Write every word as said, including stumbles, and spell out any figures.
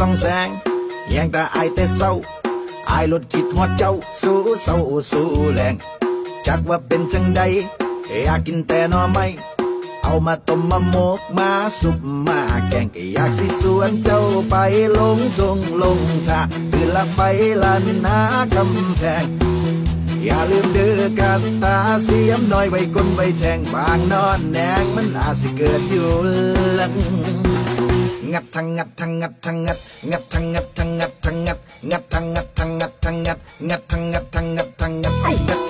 ส่องแสงแยงแต่ไอแต่เศร้าไอลดคิดหัวเจ้าสู้เศร้าสู้แรงจักว่าเป็นจังใดอยากกินแต่นอไม่เอามาต้มมาหมกมาสุปมาแกงก็อยากสิสวนเจ้าไปลงทงลงทาคือละไปลันนากำแพงอย่าลืมเดือกันตาเสียมน้อยไว้ก้นไว้แทงบางนอนแนงมันอาจสิเกิดอยู่ลังงัดทั้งงัดทั้งงัดทั้งงัดงัดทั้งงัดทั้งงัดทั้งงัดงัดทั้งงัดทั้งงัดทั้งงัดงัดทั้งงัดทั้งงัดทั้งงัด